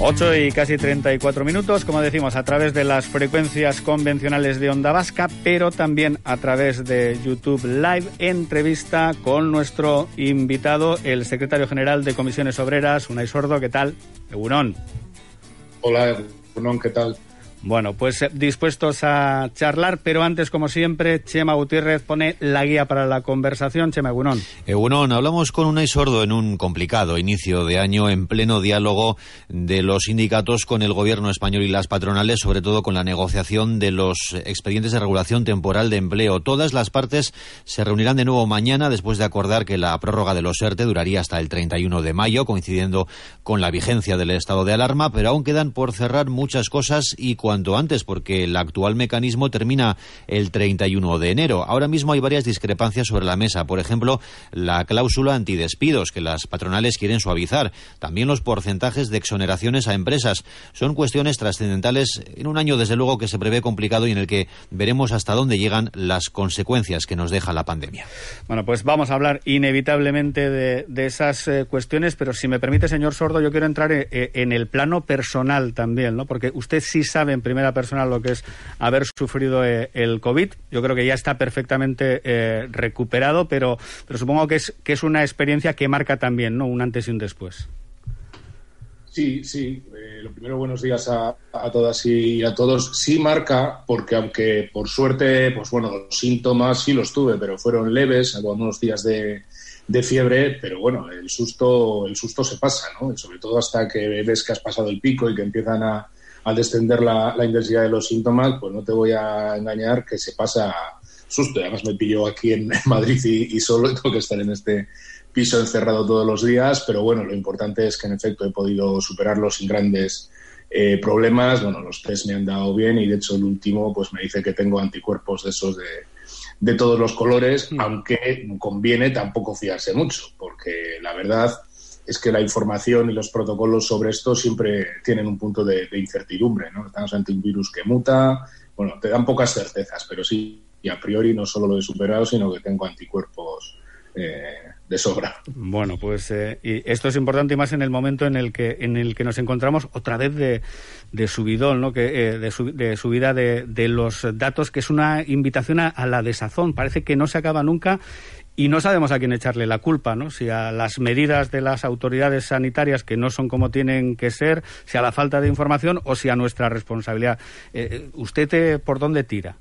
8 y casi 34 minutos, como decimos, a través de las frecuencias convencionales de Onda Vasca, pero también a través de YouTube Live, entrevista con nuestro invitado, el secretario general de Comisiones Obreras, Unai Sordo. ¿Qué tal? Egunon. Hola, Egunon, ¿qué tal? Bueno, pues dispuestos a charlar, pero antes, como siempre, Chema Gutiérrez pone la guía para la conversación. Chema, egunon. Egunon, hablamos con Unai Sordo en un complicado inicio de año, en pleno diálogo de los sindicatos con el gobierno español y las patronales, sobre todo con la negociación de los expedientes de regulación temporal de empleo. Todas las partes se reunirán de nuevo mañana, después de acordar que la prórroga de los ERTE duraría hasta el 31 de mayo, coincidiendo con la vigencia del estado de alarma, pero aún quedan por cerrar muchas cosas y cuanto antes, porque el actual mecanismo termina el 31 de enero. Ahora mismo hay varias discrepancias sobre la mesa. Por ejemplo, la cláusula antidespidos, que las patronales quieren suavizar. También los porcentajes de exoneraciones a empresas. Son cuestiones trascendentales en un año, desde luego, que se prevé complicado y en el que veremos hasta dónde llegan las consecuencias que nos deja la pandemia. Bueno, pues vamos a hablar inevitablemente de esas cuestiones, pero si me permite, señor Sordo, yo quiero entrar en el plano personal también, ¿no? Porque usted sí sabe en primera persona lo que es haber sufrido el COVID. Yo creo que ya está perfectamente recuperado, pero supongo que es una experiencia que marca también, ¿no?, un antes y un después. Sí. Lo primero, buenos días a todas y a todos. Sí marca, porque aunque por suerte, pues bueno, los síntomas sí los tuve, pero fueron leves, algunos días de fiebre, pero bueno, el susto se pasa, ¿no? Y sobre todo hasta que ves que has pasado el pico y que empiezan a descender la intensidad de los síntomas, pues no te voy a engañar que se pasa susto. Además me pilló aquí en Madrid y solo tengo que estar en este piso encerrado todos los días, pero bueno, lo importante es que en efecto he podido superarlo sin grandes problemas. Bueno, los test me han dado bien y de hecho el último pues me dice que tengo anticuerpos de esos de todos los colores, aunque conviene tampoco fiarse mucho, porque la verdad es que la información y los protocolos sobre esto siempre tienen un punto de incertidumbre, ¿no? Estamos ante un virus que muta, bueno, te dan pocas certezas, pero sí, y a priori no solo lo he superado, sino que tengo anticuerpos de sobra. Bueno, pues y esto es importante y más en el momento en el que nos encontramos otra vez de subidón, ¿no? De subida de los datos, que es una invitación a la desazón. Parece que no se acaba nunca. Y no sabemos a quién echarle la culpa, ¿no? Si a las medidas de las autoridades sanitarias que no son como tienen que ser, si a la falta de información o si a nuestra responsabilidad. ¿Usted por dónde tira?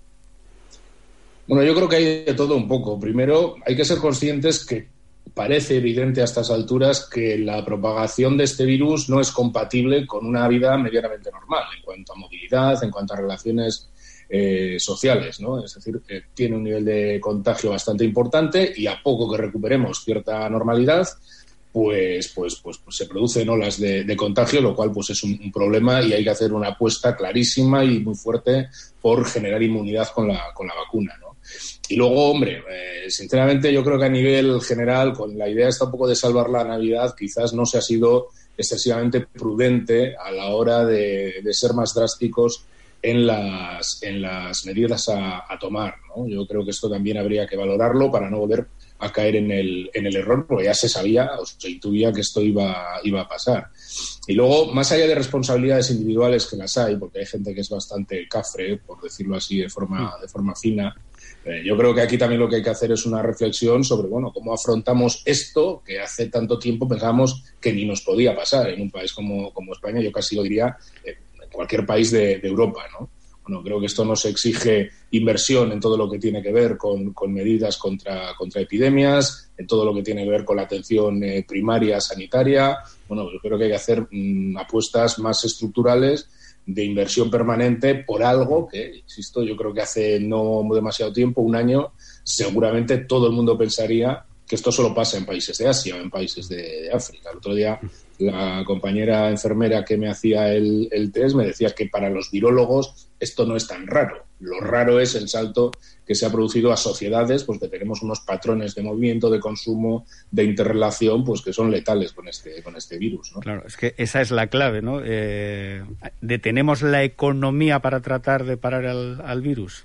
Bueno, yo creo que hay de todo un poco. Primero, hay que ser conscientes que parece evidente a estas alturas que la propagación de este virus no es compatible con una vida medianamente normal en cuanto a movilidad, en cuanto a relaciones sociales, ¿no? Es decir, tiene un nivel de contagio bastante importante y a poco que recuperemos cierta normalidad, pues se producen olas de contagio, lo cual pues es un problema y hay que hacer una apuesta clarísima y muy fuerte por generar inmunidad con la vacuna, ¿no? Y luego, hombre, sinceramente yo creo que a nivel general, con la idea esta un poco de salvar la Navidad, quizás no se ha sido excesivamente prudente a la hora de ser más drásticos en las medidas a tomar, ¿no? Yo creo que esto también habría que valorarlo para no volver a caer en el error, porque ya se sabía o se intuía que esto iba a pasar. Y luego, más allá de responsabilidades individuales, que las hay, porque hay gente que es bastante cafre, por decirlo así de forma fina, yo creo que aquí también lo que hay que hacer es una reflexión sobre, bueno, cómo afrontamos esto que hace tanto tiempo pensábamos que ni nos podía pasar en un país como España. Yo casi lo diría cualquier país de Europa, ¿no? Bueno, creo que esto nos exige inversión en todo lo que tiene que ver con medidas contra epidemias, en todo lo que tiene que ver con la atención primaria sanitaria. Bueno, yo creo que hay que hacer apuestas más estructurales de inversión permanente por algo que, insisto, yo creo que hace no demasiado tiempo, un año, seguramente todo el mundo pensaría que esto solo pasa en países de Asia o en países de África. El otro día la compañera enfermera que me hacía el test me decía que para los virólogos esto no es tan raro. Lo raro es el salto que se ha producido a sociedades, pues que tenemos unos patrones de movimiento, de consumo, de interrelación, pues que son letales con este virus, ¿no? Claro, es que esa es la clave, ¿no? ¿Detenemos la economía para tratar de parar al virus?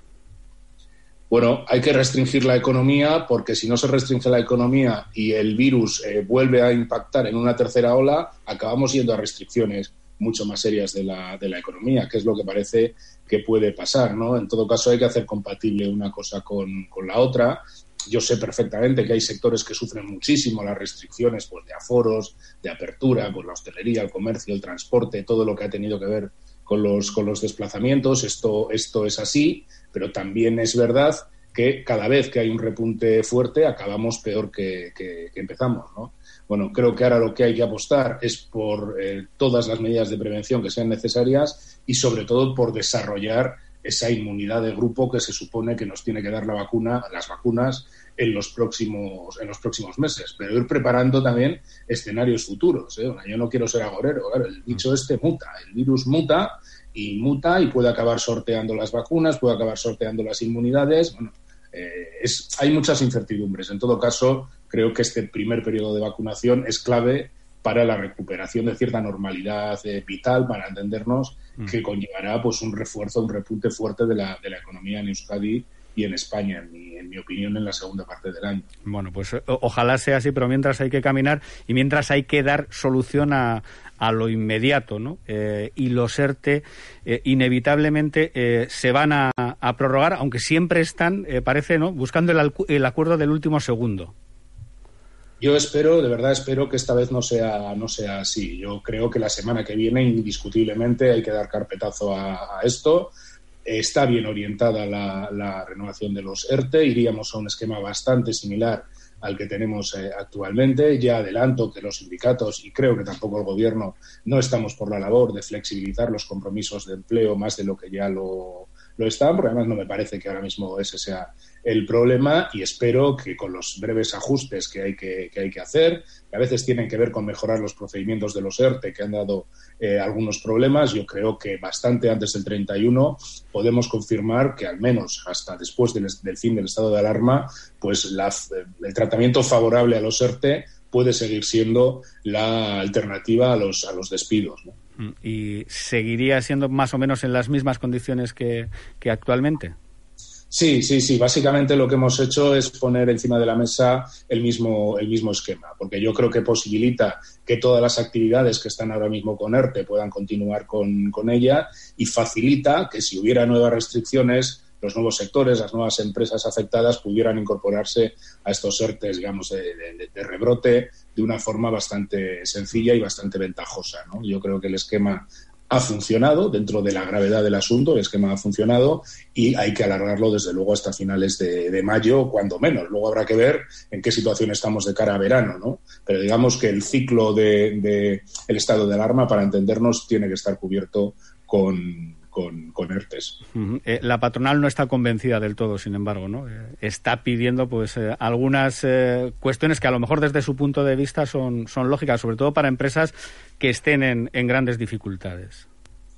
Bueno, hay que restringir la economía porque si no se restringe la economía y el virus vuelve a impactar en una tercera ola, acabamos yendo a restricciones mucho más serias de la economía, que es lo que parece que puede pasar, ¿no? En todo caso, hay que hacer compatible una cosa con la otra. Yo sé perfectamente que hay sectores que sufren muchísimo las restricciones, pues, de aforos, de apertura, pues la hostelería, el comercio, el transporte, todo lo que ha tenido que ver con los desplazamientos. Esto es así, pero también es verdad que cada vez que hay un repunte fuerte acabamos peor que empezamos, ¿no? Bueno, creo que ahora lo que hay que apostar es por todas las medidas de prevención que sean necesarias y sobre todo por desarrollar esa inmunidad de grupo que se supone que nos tiene que dar las vacunas en los próximos meses, pero ir preparando también escenarios futuros, ¿eh? Yo no quiero ser agorero, claro, el bicho muta, el virus muta y puede acabar sorteando las vacunas, puede acabar sorteando las inmunidades. Bueno, hay muchas incertidumbres. En todo caso, creo que este primer periodo de vacunación es clave para la recuperación de cierta normalidad vital, para entendernos, que conllevará pues un repunte fuerte de la economía en Euskadi y en España, en mi opinión, en la segunda parte del año. Bueno, pues ojalá sea así, pero mientras hay que caminar y mientras hay que dar solución a lo inmediato, ¿no? Y los ERTE inevitablemente se van a prorrogar, aunque siempre están, parece, ¿no?, buscando el acuerdo del último segundo. Yo de verdad espero que esta vez no sea así. Yo creo que la semana que viene, indiscutiblemente, hay que dar carpetazo a esto. Está bien orientada la renovación de los ERTE. Iríamos a un esquema bastante similar al que tenemos actualmente. Ya adelanto que los sindicatos, y creo que tampoco el Gobierno, no estamos por la labor de flexibilizar los compromisos de empleo más de lo que ya lo están, porque además no me parece que ahora mismo ese sea el problema, y espero que con los breves ajustes que hay que hacer, que a veces tienen que ver con mejorar los procedimientos de los ERTE, que han dado algunos problemas, yo creo que bastante antes del 31 podemos confirmar que al menos hasta después del fin del estado de alarma, pues el tratamiento favorable a los ERTE puede seguir siendo la alternativa a los despidos, ¿no? ¿Y seguiría siendo más o menos en las mismas condiciones que actualmente? Sí. Básicamente lo que hemos hecho es poner encima de la mesa el mismo esquema, porque yo creo que posibilita que todas las actividades que están ahora mismo con ERTE puedan continuar con ella, y facilita que si hubiera nuevas restricciones, los nuevos sectores, las nuevas empresas afectadas pudieran incorporarse a estos ERTEs, digamos, de rebrote de una forma bastante sencilla y bastante ventajosa, ¿no? Yo creo que el esquema ha funcionado dentro de la gravedad del asunto, el esquema ha funcionado y hay que alargarlo desde luego hasta finales de mayo, cuando menos. Luego habrá que ver en qué situación estamos de cara a verano, ¿no? Pero digamos que el ciclo de el estado de alarma, para entendernos, tiene que estar cubierto con ERTEs. La patronal no está convencida del todo, sin embargo, ¿no? Está pidiendo pues algunas cuestiones que a lo mejor desde su punto de vista son lógicas, sobre todo para empresas que estén en grandes dificultades.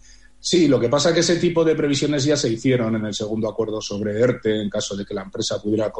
Sí, lo que pasa es que ese tipo de previsiones ya se hicieron en el segundo acuerdo sobre ERTE, en caso de que la empresa pudiera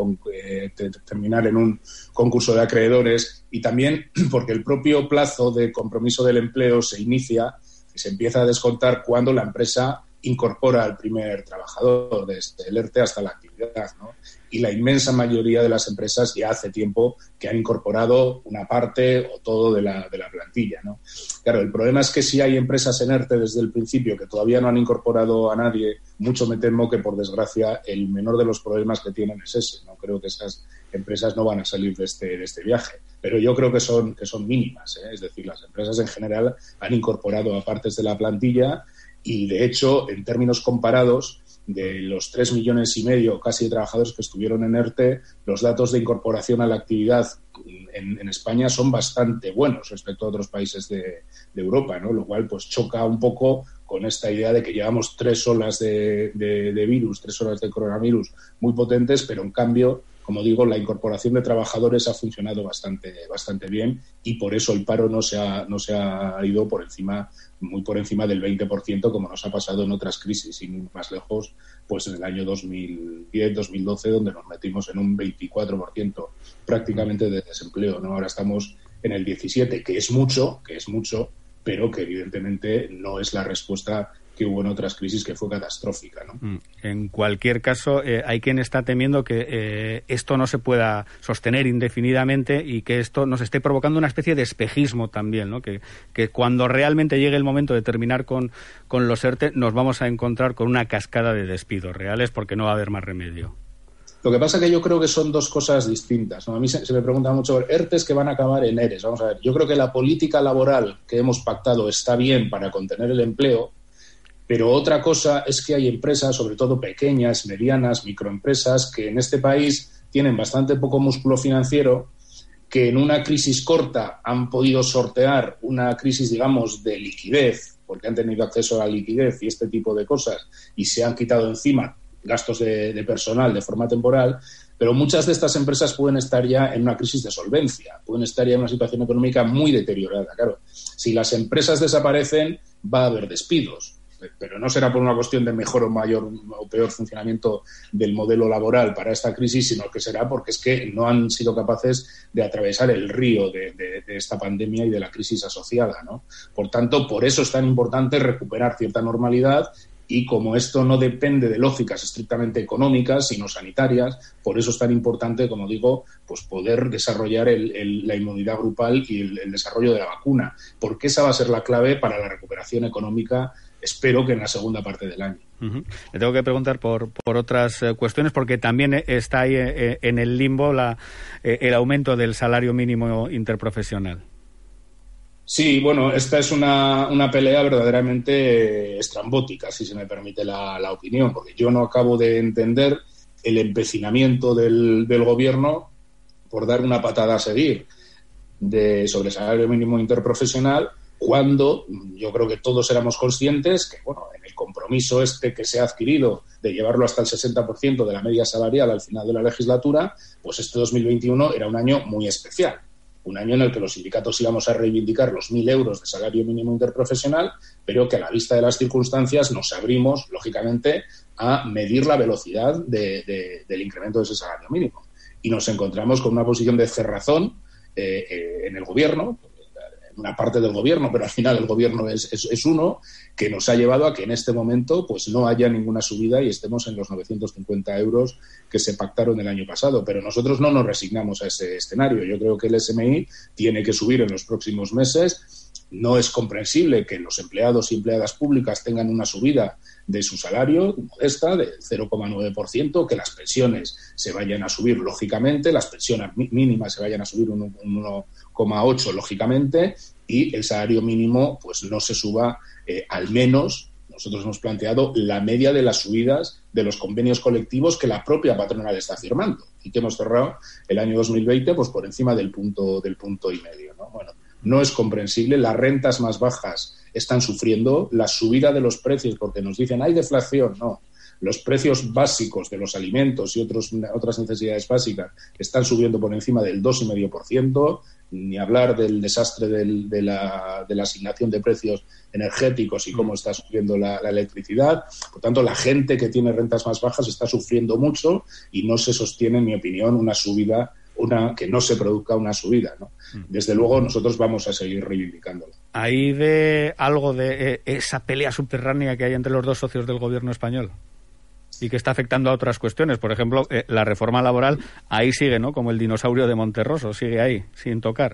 terminar en un concurso de acreedores, y también porque el propio plazo de compromiso del empleo se inicia y se empieza a descontar cuando la empresa incorpora al primer trabajador, desde el ERTE hasta la actividad, ¿no? Y la inmensa mayoría de las empresas ya hace tiempo que han incorporado una parte o todo de la plantilla, ¿no? Claro, el problema es que si hay empresas en ERTE desde el principio que todavía no han incorporado a nadie, mucho me temo que, por desgracia, el menor de los problemas que tienen es ese, ¿no? Creo que esas empresas no van a salir de este viaje, pero yo creo que son mínimas, ¿eh? Es decir, las empresas en general han incorporado a partes de la plantilla. Y, de hecho, en términos comparados, de los 3,5 millones casi de trabajadores que estuvieron en ERTE, los datos de incorporación a la actividad en España son bastante buenos respecto a otros países de Europa, ¿no? Lo cual pues choca un poco con esta idea de que llevamos 3 olas de virus, 3 olas de coronavirus muy potentes, pero en cambio, como digo, la incorporación de trabajadores ha funcionado bastante bien, y por eso el paro no se ha ido muy por encima del 20%, como nos ha pasado en otras crisis, sin más lejos, pues en el año 2010-2012, donde nos metimos en un 24% prácticamente de desempleo, ¿no? Ahora estamos en el 17%, que es mucho, pero que evidentemente no es la respuesta que hubo en otras crisis, que fue catastrófica, ¿no? En cualquier caso, hay quien está temiendo que esto no se pueda sostener indefinidamente y que esto nos esté provocando una especie de espejismo también, ¿no? Que cuando realmente llegue el momento de terminar con los ERTE nos vamos a encontrar con una cascada de despidos reales porque no va a haber más remedio. Lo que pasa es que yo creo que son dos cosas distintas, ¿no? A mí se me pregunta mucho, ERTEs que van a acabar en ERES. Vamos a ver, yo creo que la política laboral que hemos pactado está bien para contener el empleo, pero otra cosa es que hay empresas, sobre todo pequeñas, medianas, microempresas, que en este país tienen bastante poco músculo financiero, que en una crisis corta han podido sortear una crisis, digamos, de liquidez, porque han tenido acceso a la liquidez y este tipo de cosas, y se han quitado encima gastos de personal de forma temporal, pero muchas de estas empresas pueden estar ya en una crisis de solvencia, pueden estar ya en una situación económica muy deteriorada. Claro, si las empresas desaparecen, va a haber despidos, pero no será por una cuestión de mejor o mayor o peor funcionamiento del modelo laboral para esta crisis, sino que será porque es que no han sido capaces de atravesar el río de esta pandemia y de la crisis asociada, ¿no? Por tanto, por eso es tan importante recuperar cierta normalidad. Y como esto no depende de lógicas estrictamente económicas, sino sanitarias, por eso es tan importante, como digo, pues poder desarrollar la inmunidad grupal y el desarrollo de la vacuna, porque esa va a ser la clave para la recuperación económica, espero que en la segunda parte del año. Le tengo que preguntar por otras cuestiones, porque también está ahí en el limbo el aumento del salario mínimo interprofesional. Sí, bueno, esta es una pelea verdaderamente estrambótica, si se me permite la opinión, porque yo no acabo de entender el empecinamiento del gobierno por dar una patada a seguir sobre el salario mínimo interprofesional, cuando yo creo que todos éramos conscientes que, bueno, en el compromiso que se ha adquirido de llevarlo hasta el 60% de la media salarial al final de la legislatura, pues este 2021 era un año muy especial. Un año en el que los sindicatos íbamos a reivindicar los 1.000 euros de salario mínimo interprofesional, pero que a la vista de las circunstancias nos abrimos, lógicamente, a medir la velocidad del incremento de ese salario mínimo. Y nos encontramos con una posición de cerrazón en el gobierno, en una parte del gobierno, pero al final el gobierno es uno, que nos ha llevado a que en este momento pues no haya ninguna subida y estemos en los 950 euros que se pactaron el año pasado. Pero nosotros no nos resignamos a ese escenario. Yo creo que el SMI tiene que subir en los próximos meses. No es comprensible que los empleados y empleadas públicas tengan una subida de su salario modesta del 0,9%, que las pensiones se vayan a subir lógicamente, las pensiones mínimas se vayan a subir un 1,8% lógicamente, y el salario mínimo pues no se suba al menos. Nosotros hemos planteado la media de las subidas de los convenios colectivos que la propia patronal está firmando y que hemos cerrado el año 2020 pues por encima del punto y medio, ¿no? Bueno, no es comprensible. Las rentas más bajas están sufriendo la subida de los precios porque nos dicen hay deflación. No, los precios básicos de los alimentos y otras necesidades básicas están subiendo por encima del 2,5%. Ni hablar del desastre de la asignación de precios energéticos y cómo está subiendo la electricidad. Por tanto, la gente que tiene rentas más bajas está sufriendo mucho y no se sostiene, en mi opinión, que no se produzca una subida, ¿no? Desde luego, nosotros vamos a seguir reivindicándola. ¿Hay algo de esa pelea subterránea que hay entre los dos socios del gobierno español y que está afectando a otras cuestiones? Por ejemplo, la reforma laboral ahí sigue, ¿no? Como el dinosaurio de Monterroso, sigue ahí, sin tocar.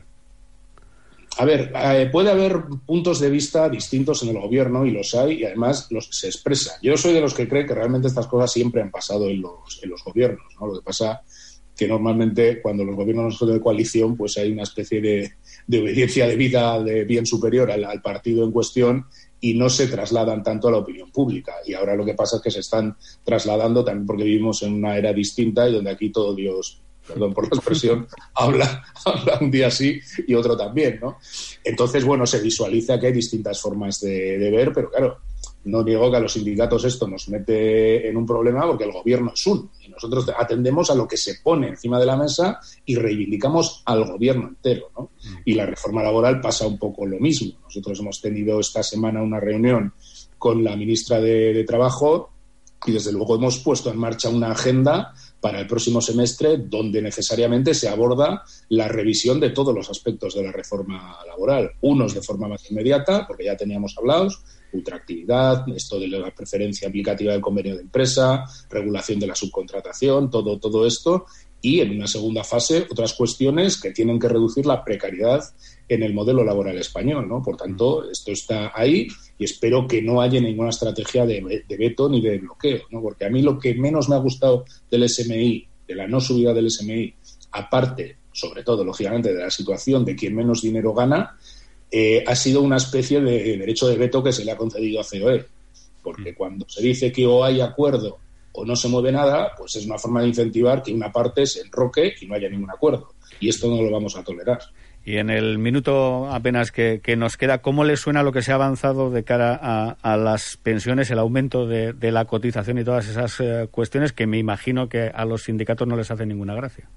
A ver, puede haber puntos de vista distintos en el gobierno, y los hay, y además se expresan. Yo soy de los que cree que realmente estas cosas siempre han pasado en los gobiernos, ¿no? Lo que pasa que normalmente cuando los gobiernos son de coalición pues hay una especie de obediencia debida de bien superior al partido en cuestión y no se trasladan tanto a la opinión pública. Y ahora lo que pasa es que se están trasladando también porque vivimos en una era distinta y donde aquí todo Dios, perdón por la expresión, habla un día sí y otro también, ¿no? Entonces, bueno, se visualiza que hay distintas formas de ver, pero claro, no niego que a los sindicatos esto nos mete en un problema porque el gobierno es uno y nosotros atendemos a lo que se pone encima de la mesa y reivindicamos al gobierno entero, ¿no? Y la reforma laboral pasa un poco lo mismo. Nosotros hemos tenido esta semana una reunión con la ministra de Trabajo y desde luego hemos puesto en marcha una agenda para el próximo semestre, donde necesariamente se aborda la revisión de todos los aspectos de la reforma laboral. Unos de forma más inmediata, porque ya teníamos hablados, ultraactividad, esto de la preferencia aplicativa del convenio de empresa, regulación de la subcontratación, todo esto. Y en una segunda fase, otras cuestiones que tienen que reducir la precariedad en el modelo laboral español, ¿no? Por tanto, esto está ahí y espero que no haya ninguna estrategia de veto ni de bloqueo, ¿no? Porque a mí lo que menos me ha gustado del SMI, de la no subida del SMI, aparte, sobre todo, lógicamente, de la situación de quien menos dinero gana, ha sido una especie de derecho de veto que se le ha concedido a COE. Porque cuando se dice que o hay acuerdo o no se mueve nada, pues es una forma de incentivar que una parte se enroque y no haya ningún acuerdo. Y esto no lo vamos a tolerar. Y en el minuto apenas que nos queda, ¿cómo le suena lo que se ha avanzado de cara a las pensiones, el aumento de la cotización y todas esas cuestiones que me imagino que a los sindicatos no les hace ninguna gracia?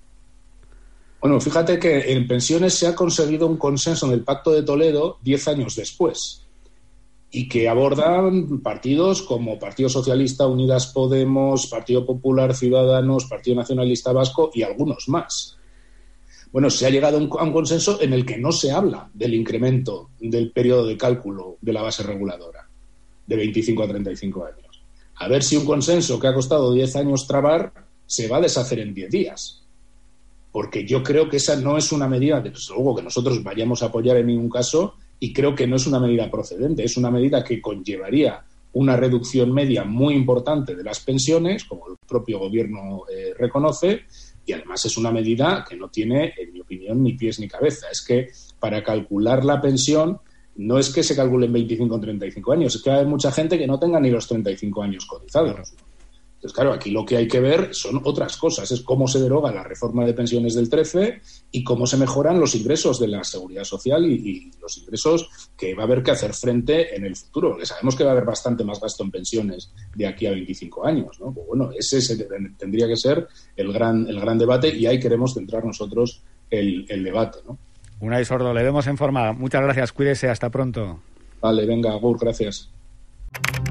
Bueno, fíjate que en pensiones se ha conseguido un consenso en el Pacto de Toledo 10 años después, y que abordan partidos como Partido Socialista, Unidas Podemos, Partido Popular, Ciudadanos, Partido Nacionalista Vasco y algunos más. Bueno, se ha llegado a un consenso en el que no se habla del incremento del periodo de cálculo de la base reguladora, de 25 a 35 años. A ver si un consenso que ha costado 10 años trabar se va a deshacer en 10 días. Porque yo creo que esa no es una medida, desde luego, que nosotros vayamos a apoyar en ningún caso, y creo que no es una medida procedente, es una medida que conllevaría una reducción media muy importante de las pensiones, como el propio gobierno reconoce, y además es una medida que no tiene, en mi opinión, ni pies ni cabeza. Es que para calcular la pensión no es que se calcule en 25 o 35 años, es que hay mucha gente que no tenga ni los 35 años cotizados. Claro. Entonces, claro, aquí lo que hay que ver son otras cosas, es cómo se deroga la reforma de pensiones del 13 y cómo se mejoran los ingresos de la seguridad social y los ingresos que va a haber que hacer frente en el futuro, porque sabemos que va a haber bastante más gasto en pensiones de aquí a 25 años, ¿no? Pues bueno, ese tendría que ser el gran debate y ahí queremos centrar nosotros el debate, ¿no? Unai Sordo, le vemos en forma. Muchas gracias, cuídese, hasta pronto. Vale, venga, Agur, gracias.